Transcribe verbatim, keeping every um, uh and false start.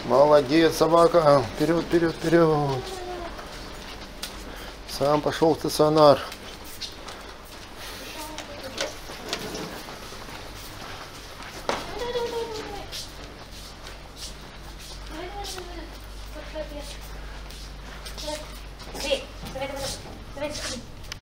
Молодец, собака. Вперед, вперед, вперед. Сам пошел в стационар.